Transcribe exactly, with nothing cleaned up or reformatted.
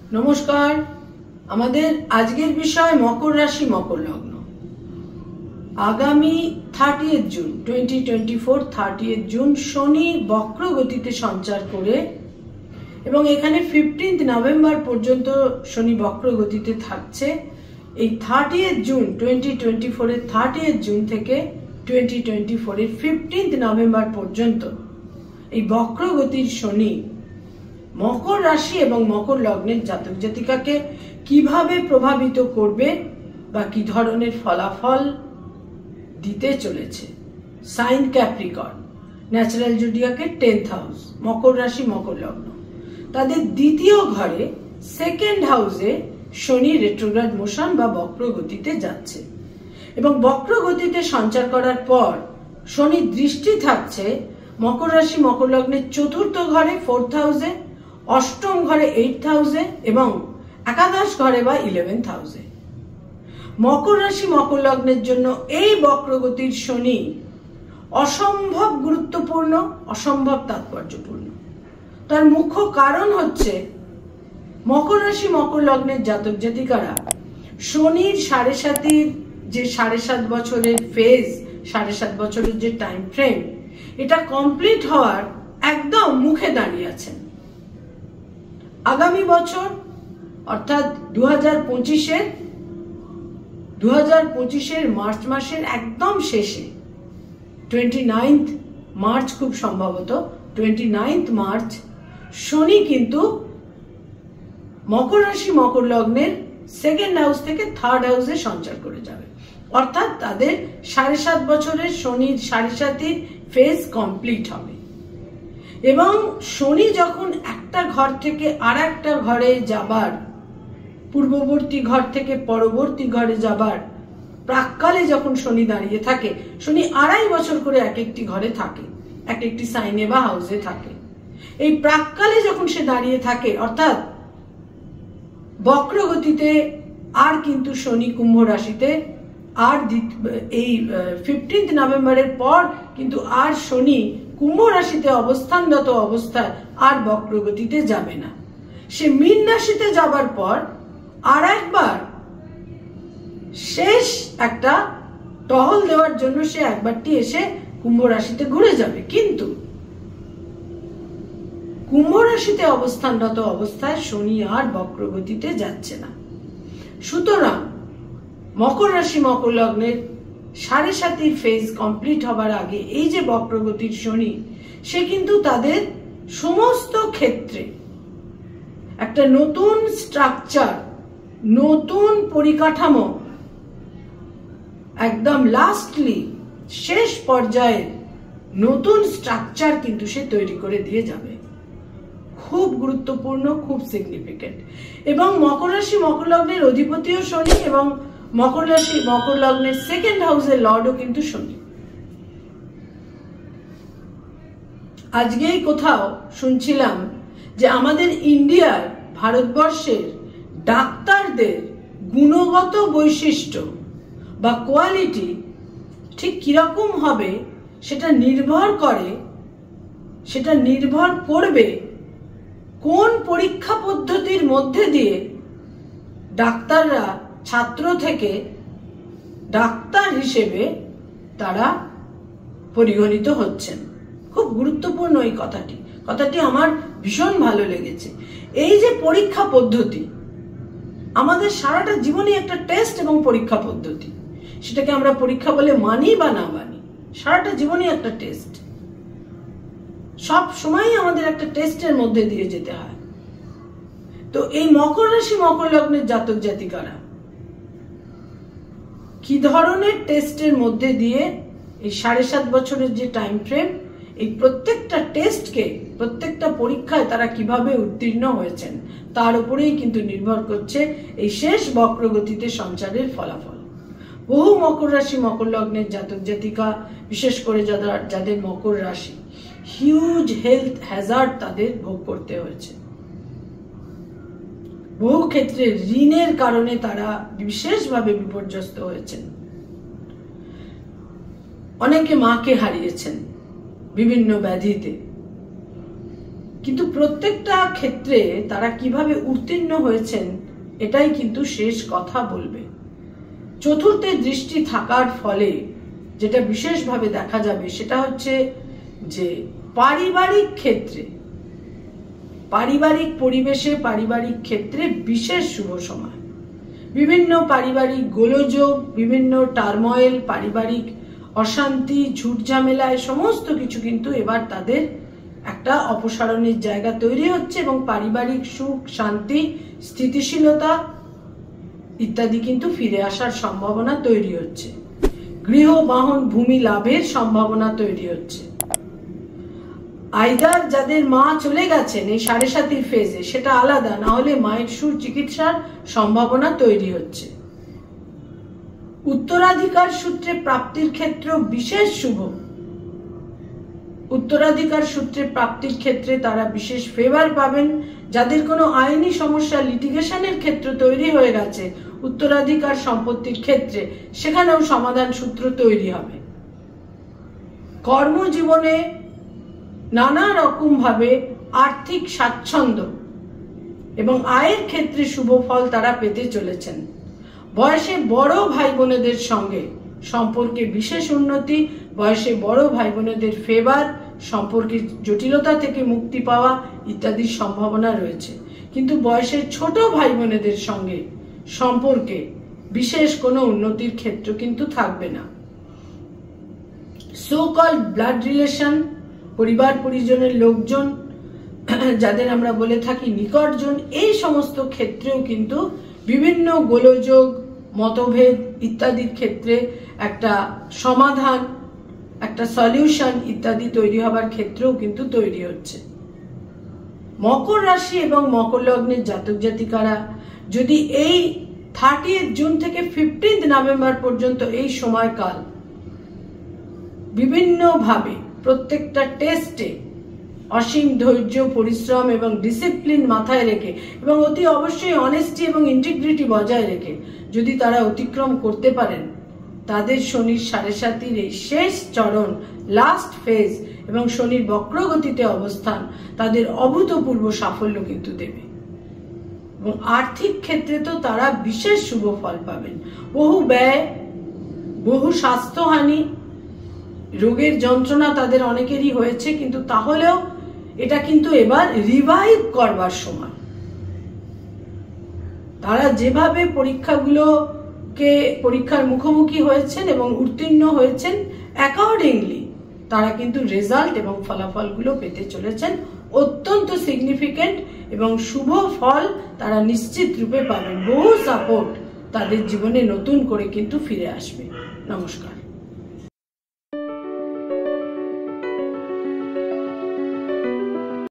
নমস্কার। আমাদের আজকের বিষয় মকর রাশি মকর লগ্ন। আগামী thirtieth June twenty twenty four thirtieth June শনি বক্র গতিতে সঞ্চার করে এবং এখানে ফিফটিন্থ নভেম্বর পর্যন্ত শনি বক্র গতিতে থাকছে। এই thirtieth June twenty twenty four এর থার্টিয়েথ জুন থেকে টোয়েন্টি টোয়েন্টি ফোর এর ফিফটিন্থ নভেম্বর পর্যন্ত এই বক্র গতির শনি মকর রাশি এবং মকর লগ্নের জাতক জাতিকাকে কিভাবে প্রভাবিত করবে বা কি ধরনের ফলাফল দিতে চলেছে। সাইন ক্যাপ্রিকর্ন, ন্যাচারাল জোডিয়াকের টেন্থ হাউস, মকর রাশি মকর লগ্ন, তাদের দ্বিতীয় ঘরে সেকেন্ড হাউসে শনি রেট্রোগ্রেড মোশন বা বক্র গতিতে যাচ্ছে এবং বক্র গতিতে সঞ্চার করার পর শনি দৃষ্টি থাকছে মকর রাশি মকর লগ্নের চতুর্থ ঘরে ফোর্থ হাউসে, অষ্টম ঘরে এইট হাউসে এবং একাদশ ঘরে বা ইলেভেন্থ হাউসে। মকর রাশি মকর লগ্নের জন্য এই বক্রগতির শনি অসম্ভব গুরুত্বপূর্ণ, অসম্ভব তাৎপর্যপূর্ণ। তার মুখ্য কারণ হচ্ছে মকর রাশি মকর লগ্নের জাতক জাতিকারা শনির সাড়ে সাতির যে সাড়ে সাত বছরের ফেজ, সাড়ে সাত বছরের যে টাইম ফ্রেম, এটা কমপ্লিট হওয়ার একদম মুখে দাঁড়িয়ে আছেন। আগামী বছর অর্থাৎ দু হাজার পঁচিশের দু হাজার পঁচিশের মার্চ মাসের একদম শেষে টোয়েন্টি নাইন্থ মার্চ, খুব সম্ভবত টোয়েন্টি নাইন্থ মার্চ শনি কিন্তু মকর রাশি মকর লগ্নের সেকেন্ড হাউস থেকে থার্ড হাউসে সঞ্চার করে যাবে। অর্থাৎ তাদের সাড়ে সাত বছরের শনির সাড়ে সাতির ফেজ কমপ্লিট হবে এবং শনি যখন একটা ঘর থেকে আর একটা ঘরে যাবার, পূর্ববর্তী ঘর থেকে পরবর্তী ঘরে যাবার প্রাককালে যখন শনি দাঁড়িয়ে থাকে, শনি আড়াই বছর করে এক একটি ঘরে থাকে, এক একটি সাইনে বা হাউসে থাকে। এই প্রাককালে যখন সে দাঁড়িয়ে থাকে অর্থাৎ বক্রগতিতে আর কিন্তু শনি কুম্ভ রাশিতে আর এই ফিফটিন্থ নভেম্বরের পর কিন্তু আর শনি কুম্ভ রাশিতে অবস্থানরত অবস্থায় আর বক্রগতিতে যাবে না। সে মীন রাশিতে যাবার পর আর একবার শেষ একটা টহল দেওয়ার জন্য সে একবারটি এসে কুম্ভ রাশিতে ঘুরে যাবে, কিন্তু কুম্ভ রাশিতে অবস্থানরত অবস্থায় শনি আর বক্রগতিতে যাচ্ছে না। সুতরাং মকর রাশি মকর লগ্নের সাড়ে সাতির ফেজ কমপ্লিট হবার আগে এই যে বক্রগতির শনি, সে কিন্তু তাদের সমস্ত ক্ষেত্রে একটা নতুন স্ট্রাকচার, নতুন পরিকাঠামো, একদম লাস্টলি শেষ পর্যায়ে নতুন স্ট্রাকচার কিন্তু সে তৈরি করে দিয়ে যাবে। খুব গুরুত্বপূর্ণ, খুব সিগনিফিকেন্ট। এবং মকর রাশি মকর লগ্নের অধিপতিও শনি এবং মকর রাশি মকর লগ্নের সেকেন্ড হাউসের লর্ডও কিন্তু শনি। আজকেই কোথাও শুনছিলাম যে আমাদের ইন্ডিয়ার, ভারতবর্ষের ডাক্তারদের গুণগত বৈশিষ্ট্য বা কোয়ালিটি ঠিক কিরকম হবে সেটা নির্ভর করে সেটা নির্ভর করবে কোন পরীক্ষা পদ্ধতির মধ্যে দিয়ে ডাক্তাররা ছাত্র থেকে ডাক্তার হিসেবে তারা পরিগণিত হচ্ছেন। খুব গুরুত্বপূর্ণ এই কথাটি কথাটি আমার ভীষণ ভালো লেগেছে। এই যে পরীক্ষা পদ্ধতি, আমাদের সারাটা জীবনে একটা টেস্ট এবং পরীক্ষা পদ্ধতি, সেটাকে আমরা পরীক্ষা বলে মানি বা না মানি, সারাটা জীবনে একটা টেস্ট, সব সময় আমাদের একটা টেস্টের মধ্যে দিয়ে যেতে হয়। তো এই মকর রাশি মকর লগ্নের জাতক জাতিকারা কি ধরনের টেস্টের মধ্যে দিয়ে এই সাড়ে সাত বছরের যে টাইম ফ্রেম, এই প্রত্যেকটা টেস্টকে, প্রত্যেকটা পরীক্ষায় তারা কিভাবে উত্তীর্ণ হয়েছেন তার উপরেই কিন্তু নির্ভর করছে এই শেষ বক্রগতিতে সঞ্চারের ফলাফল। বহু মকর রাশি মকর লগ্নের জাতক জাতিকা, বিশেষ করে যারা যাদের মকর রাশি, হিউজ হেলথ হ্যাজার্ড তাদের ভোগ করতে হয়েছে। বহু ক্ষেত্রে ঋণের কারণে তারা বিশেষভাবে বিপর্যস্ত হয়েছেন। অনেকে মাকে হারিয়েছেন বিভিন্ন ব্যাধিতে, কিন্তু প্রত্যেকটা ক্ষেত্রে তারা কিভাবে উত্তীর্ণ হয়েছেন এটাই কিন্তু শেষ কথা বলবে। চতুর্থের দৃষ্টি থাকার ফলে যেটা বিশেষভাবে দেখা যাবে সেটা হচ্ছে যে পারিবারিক ক্ষেত্রে, পারিবারিক পরিবেশে, পারিবারিক ক্ষেত্রে বিশেষ শুভ সময়। বিভিন্ন পারিবারিক গোলযোগ, বিভিন্ন টার্ময়েল, পারিবারিক অশান্তি, ঝুটঝামেলায় সমস্ত কিছু কিন্তু এবার তাদের একটা অপসারণের জায়গা তৈরি হচ্ছে এবং পারিবারিক সুখ, শান্তি, স্থিতিশীলতা ইত্যাদি কিন্তু ফিরে আসার সম্ভাবনা তৈরি হচ্ছে। গৃহ, বাহন, ভূমি লাভের সম্ভাবনা তৈরি হচ্ছে। আইদার যাদের মা চলে গেছেন এই সাড়ে সাতির ফেজে সেটা আলাদা, না হলে মায়ের সুচিকিৎসার সম্ভাবনা তৈরি হচ্ছে। উত্তরাধিকার সূত্রে প্রাপ্তির ক্ষেত্র বিশেষ শুভ। উত্তরাধিকার সূত্রে প্রাপ্তির ক্ষেত্রে তারা বিশেষ ফেভার পাবেন। যাদের কোনো আইনি সমস্যা, লিটিগেশনের ক্ষেত্র তৈরি হয়ে গেছে উত্তরাধিকার সম্পত্তির ক্ষেত্রে, সেখানেও সমাধান সূত্র তৈরি হবে। কর্মজীবনে নানা রকম ভাবে আর্থিক স্বাচ্ছন্দ্য এবং আয়ের ক্ষেত্রে শুভ ফল তারা পেতে চলেছেন। বয়সে বড় ভাই বোনেদের সঙ্গে সম্পর্কে বিশেষ উন্নতি, বয়সে বড় ভাই বোনেদের ফেভার, সম্পর্কের জটিলতা থেকে মুক্তি পাওয়া ইত্যাদির সম্ভাবনা রয়েছে। কিন্তু বয়সের ছোট ভাই বোনেদের সঙ্গে সম্পর্কে বিশেষ কোনো উন্নতির ক্ষেত্র কিন্তু থাকবে না। সো কল্ড ব্লাড রিলেশন, পরিবার পরিজনের লোকজন, যাদের আমরা বলে থাকি নিকটজন, এই সমস্ত ক্ষেত্রেও কিন্তু বিভিন্ন গোলযোগ, মতভেদ ইত্যাদির ক্ষেত্রে একটা সমাধান, একটা সলিউশন ইত্যাদি তৈরি হবার ক্ষেত্রেও কিন্তু তৈরি হচ্ছে। মকর রাশি এবং মকর লগ্নের জাতক জাতিকারা যদি এই থার্টিয়েথ জুন থেকে ফিফটিন্থ নভেম্বর পর্যন্ত এই সময়কাল বিভিন্নভাবে প্রত্যেকটা টেস্টে অসীম ধৈর্য, পরিশ্রম এবং ডিসিপ্লিন মাথায় রেখে এবং অতি অবশ্যই অনেস্টি এবং ইন্টিগ্রিটি বজায় রেখে যদি তারা অতিক্রম করতে পারেন, তাদের শনির সাড়ে সাতির এই শেষ চরণ, লাস্ট ফেজ এবং শনির বক্রগতিতে অবস্থান তাদের অভূতপূর্ব সাফল্য কিন্তু দেবে। এবং আর্থিক ক্ষেত্রে তো তারা বিশেষ শুভ ফল পাবেন। বহু ব্যয়, বহু স্বাস্থ্যহানি, রোগের যন্ত্রণা তাদের অনেকেরই হয়েছে, কিন্তু তাহলেও এটা কিন্তু এবার রিভাইভ করবার সময়। তারা যেভাবে পরীক্ষাগুলোকে পরীক্ষার মুখোমুখি হয়েছেন এবং উত্তীর্ণ হয়েছেন, অ্যাকর্ডিংলি তারা কিন্তু রেজাল্ট এবং ফলাফলগুলো পেতে চলেছেন অত্যন্ত সিগনিফিকেন্ট এবং শুভ ফল তারা নিশ্চিত রূপে পাবেন। বহু সাপোর্ট তাদের জীবনে নতুন করে কিন্তু ফিরে আসবে। নমস্কার।